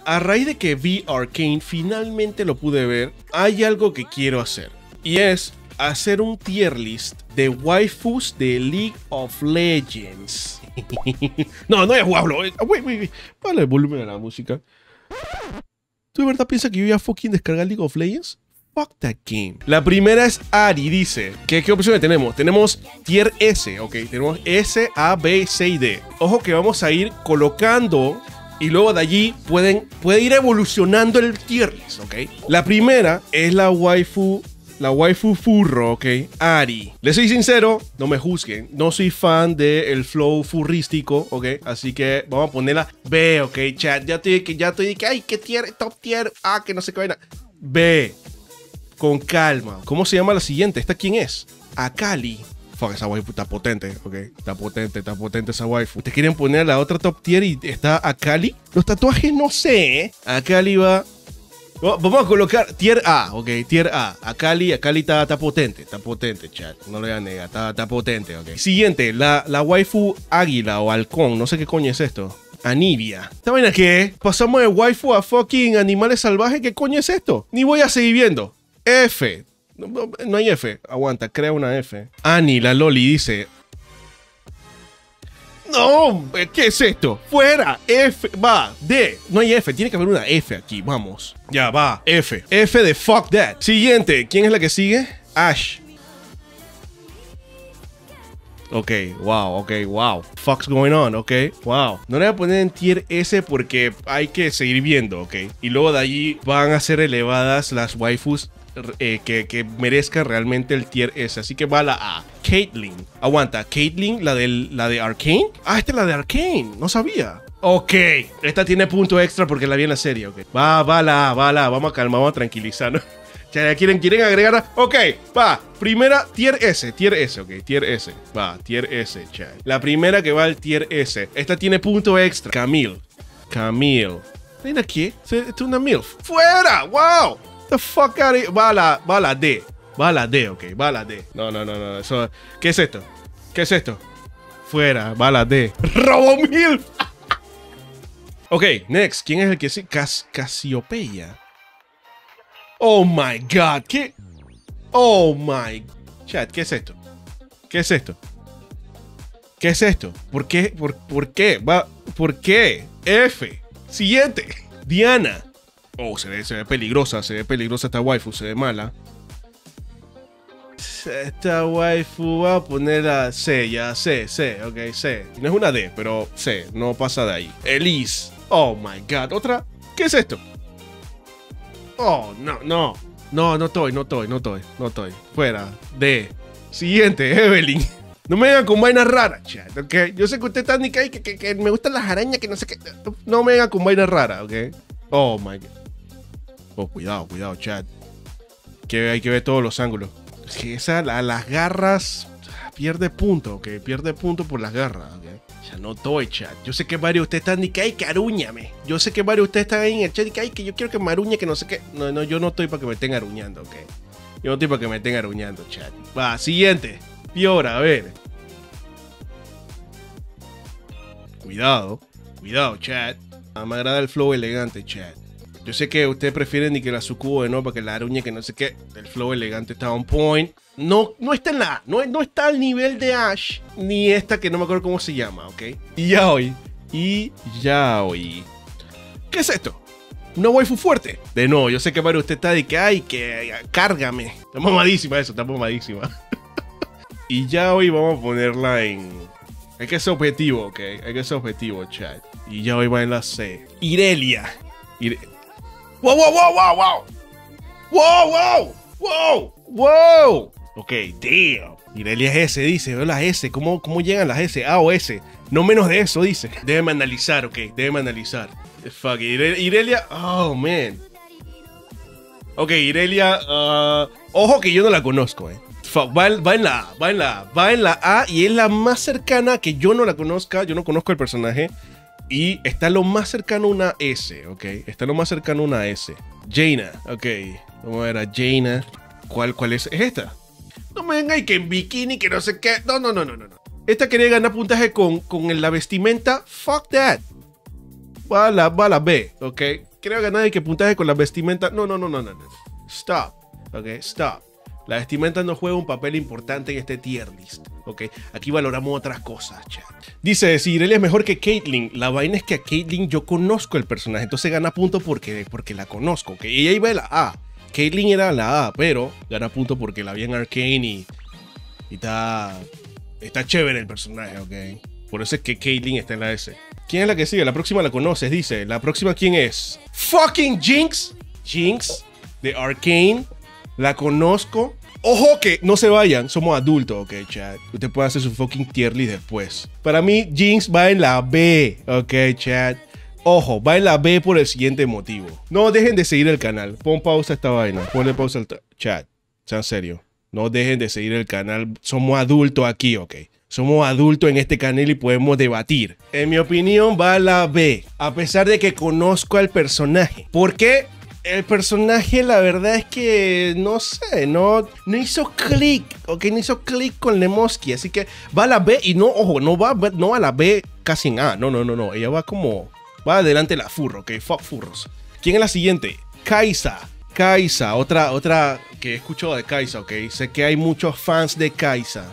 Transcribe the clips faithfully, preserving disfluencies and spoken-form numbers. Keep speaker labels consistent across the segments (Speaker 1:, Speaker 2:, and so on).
Speaker 1: a raíz de que vi Arcane, finalmente lo pude ver, hay algo que quiero hacer. Y es hacer un tier list de waifus de League of Legends. No, no es guablo. Vale el volumen de la música. ¿Tú de verdad piensas que yo ya fucking descargar League of Legends? Fuck that game. La primera es Ahri, dice. ¿Qué, qué opciones tenemos? Tenemos tier S, ok. Tenemos S, A, B, C y D. Ojo que vamos a ir colocando y luego de allí pueden, puede ir evolucionando el tier list, ok. La primera es la waifu, la waifu furro, ok. Ahri. Les soy sincero, no me juzguen. No soy fan del flow furrístico, ok. Así que vamos a ponerla B, ok, chat. Ya estoy que ya estoy que ay, qué tier, top tier, ah, que no sé qué vaina. B. Con calma. ¿Cómo se llama la siguiente? ¿Esta quién es? Akali. Fuck, esa waifu está potente, ok. Está potente, está potente esa waifu. ¿Ustedes quieren poner la otra top tier y está Akali? Los tatuajes no sé, ¿eh? Akali va... Vamos a colocar tier A, ok. Tier A. Akali, Akali está, está potente, está potente, chat. No le voy a negar, está, está potente, ok. Siguiente, la, la waifu águila o halcón. No sé qué coño es esto. Anivia. ¿Esta vaina qué? Pasamos de waifu a fucking animales salvajes. ¿Qué coño es esto? Ni voy a seguir viendo. F. No, no, no hay F. Aguanta, crea una F. Annie, la Loli, dice... No, ¿qué es esto? Fuera. F. Va. D. No hay F. Tiene que haber una F aquí. Vamos. Ya, va. F. F de fuck that. Siguiente. ¿Quién es la que sigue? Ash. Ok, wow, ok, wow. Fuck's going on, ok, wow. No le voy a poner en tier S porque hay que seguir viendo, ok. Y luego de allí van a ser elevadas las waifus eh, que, que merezcan realmente el tier S. Así que va la A. Caitlyn. Aguanta, Caitlyn, la, del, la de Arcane. Ah, esta es la de Arcane, no sabía. Ok, esta tiene punto extra porque la vi en la serie, ok. Va, va la A, va la A. Vamos a calmar, vamos a tranquilizarnos. Ya quieren, quieren agregar. Ok, va. Primera, tier S. Tier S, ok. Tier S. Va, tier S, chat. La primera que va al tier S. Esta tiene punto extra. Camille. Camille. ¿Ven aquí? Esto es una MILF. ¡Fuera! ¡Wow! The fuck out of here. Va a la, va a la D. Va a la D, ok. Va a la D. No, no, no, no. Eso, ¿qué es esto? ¿Qué es esto? Fuera. Va a la D. ¡Robo MILF! Ok, next. ¿Quién es el que sí? Cas Casiopeia. Oh my god, ¿qué? Oh my... Chat, ¿qué es esto? ¿Qué es esto? ¿Qué es esto? ¿Por qué? ¿Por, por qué? Va, ¿por qué? F. Siguiente. Diana. Oh, se ve, se ve peligrosa, se ve peligrosa esta waifu, se ve mala. Esta waifu va a poner a C, ya, C, C, ok, C. No es una D, pero C, no pasa de ahí. Elise. Oh my god, ¿otra? ¿Qué es esto? Oh, no, no. No, no estoy, no estoy, no estoy, no estoy. Fuera. D. Siguiente, Evelyn. No me vengan con vainas raras, chat, ok. Yo sé que usted está ni que, que, que, que me gustan las arañas, que no sé qué. No me vengan con vainas raras, ok. Oh, my God. Oh, cuidado, cuidado, chat. Que hay que ver todos los ángulos. Es que esa, la, las garras, pierde punto, ok. Pierde punto por las garras, ok. Ya no estoy, chat. Yo sé que varios de ustedes están ni que, ay, que arúñame. Yo sé que varios de ustedes están ahí en el chat y que, ay, que yo quiero que me aruñe, que no sé qué. No, no, yo no estoy para que me estén aruñando, ok. Yo no estoy para que me estén aruñando, chat. Va, siguiente. Fiora, a ver. Cuidado. Cuidado, chat. Ah, me agrada el flow elegante, chat. Yo sé que ustedes prefieren ni que la sucube, ¿no? Para que la aruñe, que no sé qué. El flow elegante está on point. No, no está en la A. No, no está al nivel de Ash. Ni esta que no me acuerdo cómo se llama, ¿ok? Y Yaoi. Y Yaoi. ¿Qué es esto? Una waifu fuerte. De no, yo sé que varios de ustedes están de que, ay, que cárgame. Está mamadísima eso, está mamadísima. Y Yaoi vamos a ponerla en... Hay que ser objetivo, ¿ok? Hay que ser objetivo, chat. Y Yaoi va en la C. Irelia. Ire... ¡Wow, wow, wow, wow, wow! ¡Wow, wow! ¡Wow! ¡Wow! Ok, damn. Irelia es S, dice. Veo las S. ¿Cómo, ¿Cómo llegan las S? A o S. No menos de eso, dice. Déjeme analizar, ok. Déjeme analizar. Fuck, Ire Irelia. Oh, man. Ok, Irelia. Uh, ojo que yo no la conozco, eh. Fuck, va, va en la A. Va en la A. Va en la A y es la más cercana que yo no la conozca. Yo no conozco el personaje. Y está lo más cercano a una S, ok. Está lo más cercano a una S. Jaina, ok. Vamos a ver a Jaina. ¿Cuál, cuál es? ¿Es esta? No me venga y que en bikini, que no sé qué. No, no, no, no, no. Esta quería ganar puntaje con, con la vestimenta. Fuck that. Va a la, va a la B, ¿ok? Creo que nadie que puntaje con la vestimenta. No, no, no, no, no, no. Stop, ¿ok? Stop. La vestimenta no juega un papel importante en este tier list, ¿ok? Aquí valoramos otras cosas, chat. Dice, si Irelia es mejor que Caitlyn, la vaina es que a Caitlyn yo conozco el personaje, entonces gana punto porque, porque la conozco, ¿ok? Ella iba en la A. Caitlyn era la A, pero gana punto porque la vi en Arcane y, y está, está chévere el personaje, ¿ok? Por eso es que Caitlyn está en la S. ¿Quién es la que sigue? La próxima la conoces, dice. ¿La próxima quién es? ¡Fucking Jinx! Jinx de Arcane. La conozco. Ojo que no se vayan, somos adultos, ok, chat. Usted puede hacer su fucking tier list después. Para mí, Jinx va en la B, ok, chat. Ojo, va en la B por el siguiente motivo. No dejen de seguir el canal. Pon pausa a esta vaina. Ponle pausa al chat. Sean serios. No dejen de seguir el canal. Somos adultos aquí, ok. Somos adultos en este canal y podemos debatir. En mi opinión, va a la B. A pesar de que conozco al personaje. ¿Por qué? El personaje, la verdad es que, no sé, no, no hizo clic, ok, no hizo clic con Lemoski, así que va a la B y no, ojo, no va, no a la B casi en A, no, no, no, no, ella va como, va adelante la furro, ok, fuck furros. ¿Quién es la siguiente? Kai'Sa, Kai'Sa, otra, otra que he escuchado de Kai'Sa, ok, sé que hay muchos fans de Kai'Sa.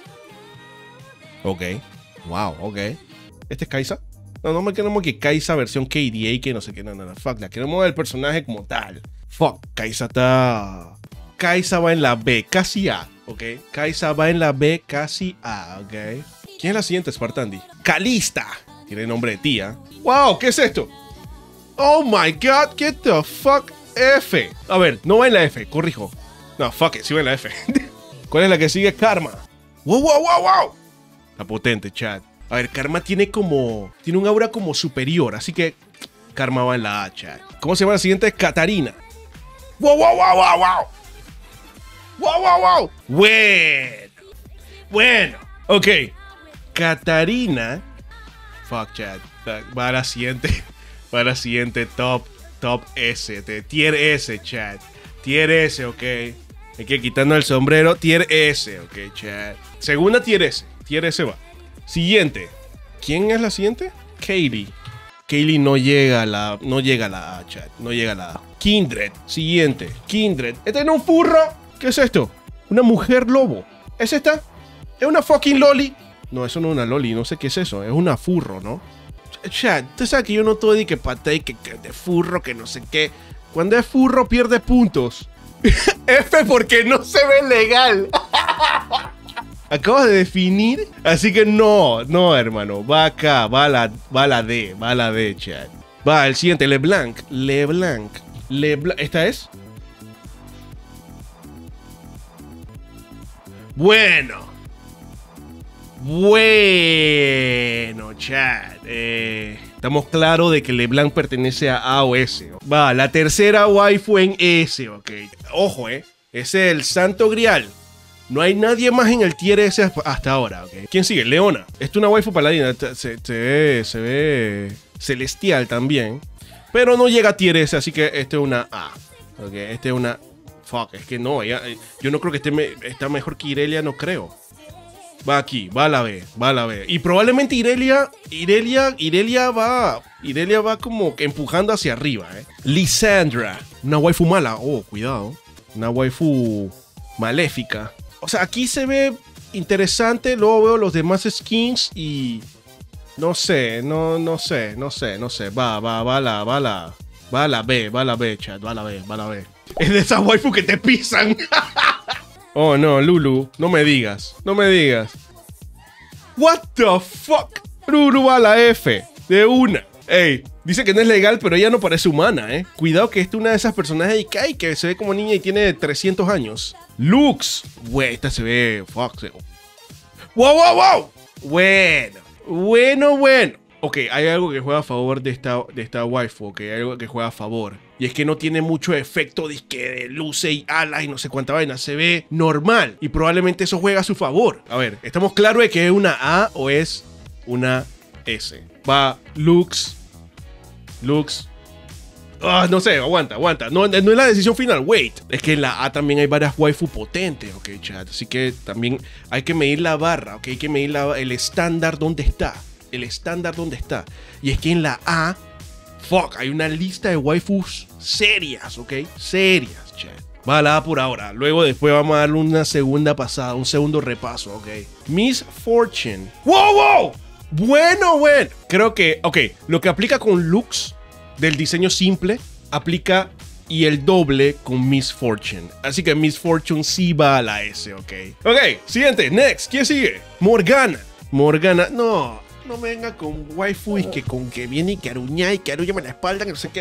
Speaker 1: Ok, wow, ok, ¿este es Kai'Sa? No, no me queremos que Kai'Sa versión K D A, que no sé qué, no, no, no, fuck, la queremos el personaje como tal. Fuck, Kai'Sa está... Kai'Sa va en la B, casi A, ok. Kai'Sa va en la B, casi A, ok. ¿Quién es la siguiente, Spartandi? Kalista, tiene nombre de tía. Wow, ¿qué es esto? Oh my god, get the fuck F. A ver, no va en la F, corrijo. No, fuck it, sí va en la F. ¿Cuál es la que sigue? Karma. Wow, wow, wow, wow. Está potente, chat. A ver, Karma tiene como... Tiene un aura como superior, así que... Karma va en la A, chat. ¿Cómo se llama la siguiente? Katarina. ¡Wow, wow, wow, wow, wow! ¡Wow, wow, wow! Bueno. Bueno. Ok. Katarina... Fuck, chat. Va a la siguiente... Va a la siguiente top... Top S. De tier S, chat. Tier S, ok. Hay que quitando el sombrero. Tier S, ok, chat. Segunda tier S. Tier S va. Siguiente. ¿Quién es la siguiente? Kaylee. Kaylee no llega a la... No llega a la A, chat. No llega a la A. Kindred. Siguiente. Kindred. ¿Este no es un furro? ¿Qué es esto? Una mujer lobo. ¿Es esta? ¿Es una fucking loli? No, eso no es una loli. No sé qué es eso. Es una furro, ¿no? Chat, tú sabes que yo no estoy de que paté, que, que de furro, que no sé qué. Cuando es furro pierde puntos. F porque no se ve legal. Acabas de definir, así que no, no, hermano. Va acá, va a la, va a la D, va a la D, chat. Va, el siguiente, LeBlanc. LeBlanc. LeBlanc. ¿Esta es? Bueno. Bueno, chat. Eh, estamos claros de que LeBlanc pertenece a A o S. Va, la tercera waifu en S, ok. Ojo, eh. Ese es el santo grial. No hay nadie más en el tier S hasta ahora, ¿ok? ¿Quién sigue? Leona. Esto es una waifu paladina. Se, se, ve, se ve celestial también. Pero no llega a tier S, así que esto es una A. ¿Ok? Este es una... Fuck, es que no. Ella, yo no creo que esté me, está mejor que Irelia, no creo. Va aquí, va a la B, va a la B. Y probablemente Irelia, Irelia, Irelia va... Irelia va como que empujando hacia arriba, ¿eh? Lissandra. Una waifu mala. Oh, cuidado. Una waifu maléfica. O sea, aquí se ve interesante. Luego veo los demás skins y... No sé, no, no sé, no sé, no sé. Va, va, va a la, va a la... Va a la B, va a la B, chat. Va a la B, va a la B. Es de esas waifu que te pisan. Oh, no, Lulu. No me digas. No me digas. What the fuck? Lulu va a la F. De una. Ey, dice que no es legal, pero ella no parece humana, ¿eh? Cuidado que esta es una de esas personajes de Ikai que se ve como niña y tiene trescientos años. Lux. Güey, esta se ve... Fuck. Se... ¡Wow, wow, wow! Bueno. Bueno, bueno. Ok, hay algo que juega a favor de esta, de esta waifu. Ok, hay algo que juega a favor. Y es que no tiene mucho efecto de, de luces y alas y no sé cuánta vaina. Se ve normal. Y probablemente eso juega a su favor. A ver, ¿estamos claros de que es una A o es una S? Va Lux. Lux. Ah, no sé, aguanta, aguanta. No, no es la decisión final. Wait. Es que en la A también hay varias waifu potentes, ok, chat. Así que también hay que medir la barra, ok. Hay que medir la, el estándar donde está. El estándar donde está. Y es que en la A Fuck, hay una lista de waifus serias, ¿ok? Serias, chat. Va a la A por ahora. Luego después vamos a darle una segunda pasada, un segundo repaso, ¿ok? Miss Fortune. ¡Wow, wow! Bueno, bueno. Creo que, ok, lo que aplica con looks del diseño simple, aplica y el doble con Miss Fortune. Así que Miss Fortune sí va a la S, ¿ok? Ok, siguiente, next. ¿Quién sigue? Morgana. Morgana, no, no me venga con waifu y que con que viene y que aruña y que arúllame la espalda, que no sé qué.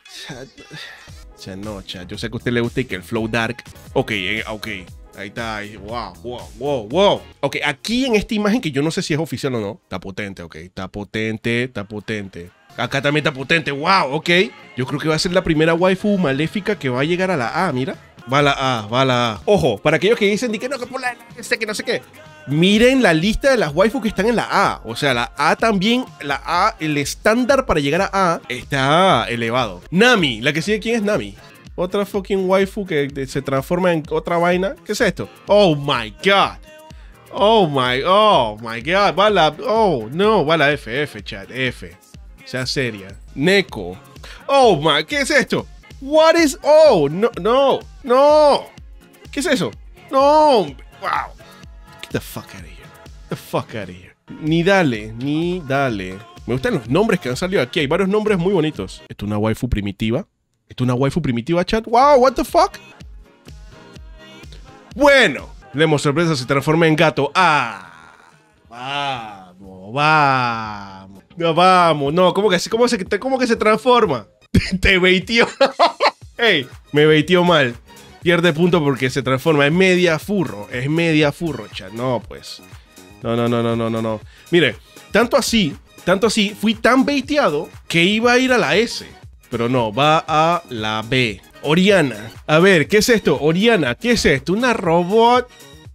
Speaker 1: Ya no, chat. Yo sé que a usted le gusta y que el flow dark. Ok, eh, ok. Ahí está. Ahí. Wow, wow, wow, wow. Ok, aquí en esta imagen, que yo no sé si es oficial o no, está potente, ok. Está potente, está potente. Acá también está potente. Wow, ok. Yo creo que va a ser la primera waifu maléfica que va a llegar a la A, mira. Va a la A, va a la A. Ojo, para aquellos que dicen que no, que por la S, que no sé qué. Miren la lista de las waifus que están en la A. O sea, la A también, la A, el estándar para llegar a A está elevado. Nami, la que sigue, ¿quién es Nami? Otra fucking waifu que se transforma en otra vaina. ¿Qué es esto? Oh my god. Oh my, oh my god. Va la, oh no, va la F, F, chat, F. Sea seria. Neko. Oh my, ¿qué es esto? What is, oh, no, no, no. ¿Qué es eso? No, wow. Get the fuck out of here. Get the fuck out of here. Ni dale, ni dale. Me gustan los nombres que han salido aquí. Hay varios nombres muy bonitos. ¿Esto es una waifu primitiva? ¿Esto es una waifu primitiva, chat? Wow, what the fuck? Bueno, Lemon sorpresa se transforma en gato. Ah, vamos, vamos. No, vamos, no, ¿cómo que, cómo se, cómo que se transforma? Te baitió. Ey, me baitió mal. Pierde punto porque se transforma. Es media furro. Es media furro, chat. No, pues. No, no, no, no, no, no, no. Mire, tanto así, tanto así, fui tan baiteado que iba a ir a la S. Pero no, va a la B. Oriana. A ver, ¿qué es esto? Oriana, ¿qué es esto? ¿Una robot?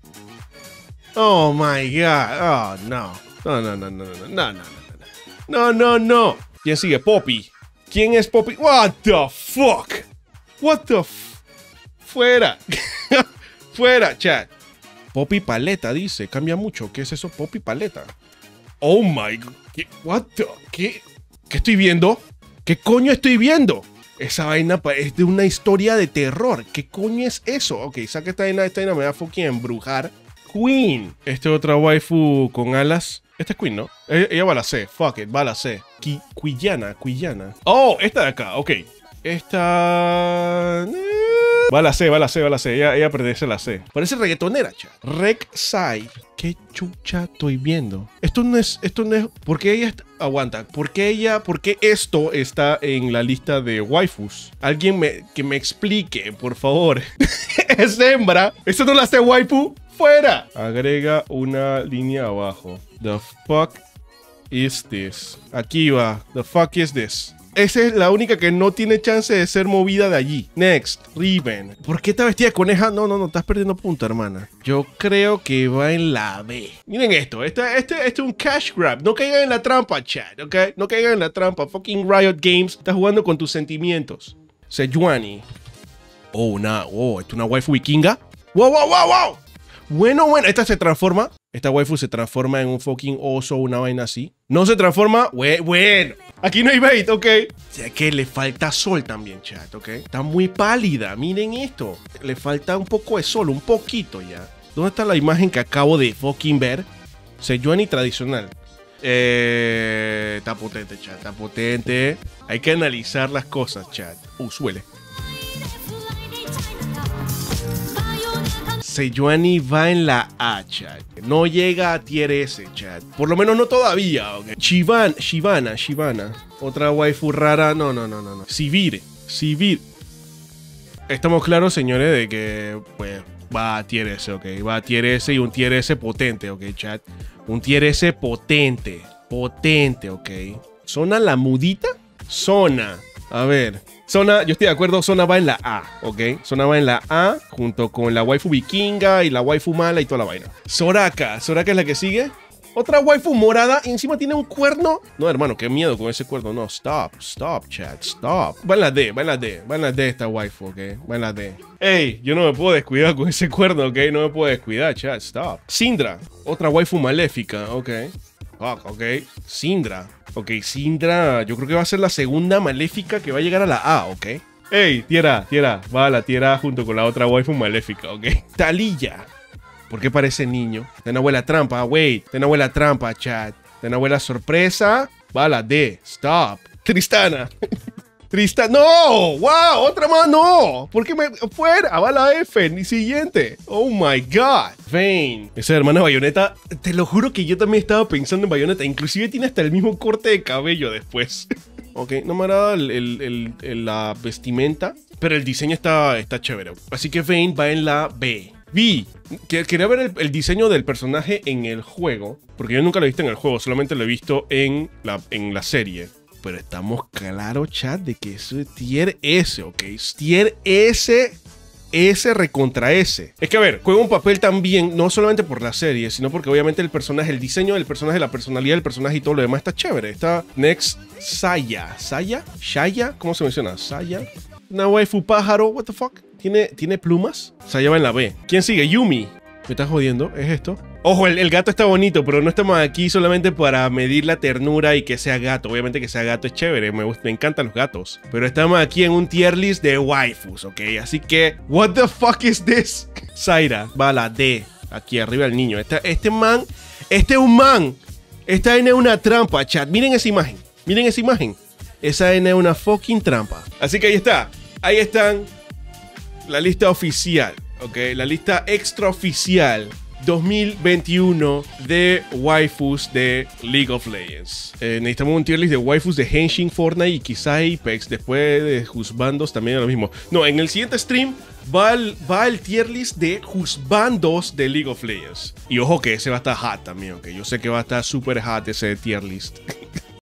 Speaker 1: Oh my god. Oh, no. No, no, no, no, no, no, no, no. No, no, no. ¿Quién sigue? Poppy. ¿Quién es Poppy? What the fuck? What the f... Fuera. Fuera, chat. Poppy paleta, dice. Cambia mucho. ¿Qué es eso? Poppy paleta. Oh my god. ¿Qué? What the... ¿Qué? ¿Qué estoy viendo? ¿Qué coño estoy viendo? Esa vaina es de una historia de terror. ¿Qué coño es eso? Ok, saca esta vaina. Esta vaina me va a fucking embrujar. Queen. Esta otra waifu con alas. Esta es Queen, ¿no? Ella, ella va a la C. Fuck it, va a la C. Qui, Quillana, Quillana. Oh, esta de acá, ok. Esta... Va a la C, va a la C, va a la C. Ella, ella pertenece a la C. Parece reggaetonera, chat. Rek'Sai. ¿Qué chucha estoy viendo? Esto no es... Esto no es... ¿Por qué ella está... Aguanta. ¿Por qué ella... ¿Por qué esto está en la lista de waifus? Alguien me, que me explique, por favor. Es hembra. ¿Esto no la hace waifu? ¡Fuera! Agrega una línea abajo. The fuck is this? Aquí va. The fuck is this? Esa es la única que no tiene chance de ser movida de allí. Next, Riven. ¿Por qué está vestida de coneja? No, no, no, estás perdiendo punto, hermana. Yo creo que va en la B. Miren esto, este, este, este es un cash grab. No caigan en la trampa, chat, ¿ok? No caigan en la trampa. Fucking Riot Games está jugando con tus sentimientos. Sejuani. Oh, una, oh, ¿esto es una waifu vikinga? ¡Wow, wow, wow, wow! Bueno, bueno, esta se transforma. Esta waifu se transforma en un fucking oso o una vaina así. No se transforma. Bueno, aquí no hay bait, ok. O sea que le falta sol también, chat, ok. Está muy pálida. Miren esto. Le falta un poco de sol, un poquito ya. ¿Dónde está la imagen que acabo de fucking ver? Sejuani tradicional. Eh, está potente, chat. Está potente. Hay que analizar las cosas, chat. Uh, suele. Sejuani va en la A, chat. No llega a tier S, chat. Por lo menos no todavía, ok. Shivan, Shivana, Shivana. Otra waifu rara. No, no, no, no, no. Sivir, Sivir. Estamos claros, señores, de que, pues, va a tier S, ok. Va a tier S y un tier S potente, ok, chat. Un tier S potente. Potente, ok. ¿Sona la mudita? Sona. A ver. Sona, yo estoy de acuerdo, Sona va en la A, ¿ok? Sona va en la A, junto con la waifu vikinga y la waifu mala y toda la vaina. Soraka, Soraka es la que sigue. Otra waifu morada y encima tiene un cuerno. No, hermano, qué miedo con ese cuerno. No, stop, stop, chat, stop. Va en la D, va en la D, va en la D esta waifu, ¿ok? Va en la D. Ey, yo no me puedo descuidar con ese cuerno, ¿ok? No me puedo descuidar, chat, stop. Syndra, otra waifu maléfica, ¿ok? Fuck, ok. Syndra. Ok, Syndra, yo creo que va a ser la segunda maléfica que va a llegar a la A, ok. Ey, Tiera, Tiera, va a la Tiera junto con la otra waifu maléfica, ok. Taliyah. ¿Por qué parece niño? Está una abuela trampa, wait. Está una abuela trampa, chat. Está una abuela sorpresa. Va a la D, stop. Tristana. Tristana, no, wow, otra más, no. ¿Por qué me fuera? Va a la F, ni siguiente. Oh my god. Vayne. Esa hermana Bayonetta, te lo juro que yo también estaba pensando en Bayonetta. Inclusive tiene hasta el mismo corte de cabello después. Ok, no me agrada el, el, el, el, la vestimenta, pero el diseño está, está chévere. Así que Vayne va en la B. B. Quería ver el, el diseño del personaje en el juego, porque yo nunca lo he visto en el juego, solamente lo he visto en la, en la serie. Pero estamos claros, chat, de que eso es tier S, ¿ok? Tier S, S recontra S. Es que, a ver, juega un papel también, no solamente por la serie, sino porque obviamente el personaje, el diseño del personaje, la personalidad del personaje y todo lo demás está chévere. Está Next Saya. ¿Saya? ¿Shaya? ¿Cómo se menciona? ¿Saya? Una waifu pájaro, what the fuck? ¿Tiene, ¿tiene plumas? Saya va en la B. ¿Quién sigue? Yumi. ¿Me estás jodiendo? ¿Es esto? Ojo, el, el gato está bonito, pero no estamos aquí solamente para medir la ternura y que sea gato. Obviamente que sea gato es chévere, me, me encantan los gatos. Pero estamos aquí en un tier list de waifus, ¿ok? Así que, what the fuck is this? Zaira, va a la D. Aquí arriba el niño. Este, este man, este es un man. Esta N es una trampa, chat. Miren esa imagen. Miren esa imagen. Esa N es una fucking trampa. Así que ahí está. Ahí están la lista oficial. Ok, la lista extraoficial dos mil veintiuno de waifus de League of Legends. Eh, necesitamos un tier list de waifus de Henshin, Fortnite y quizá Apex. Después de Husbandos también es lo mismo. No, en el siguiente stream va el, va el tier list de Husbandos de League of Legends. Y ojo que ese va a estar hot también, ok. Yo sé que va a estar super hot ese tier list.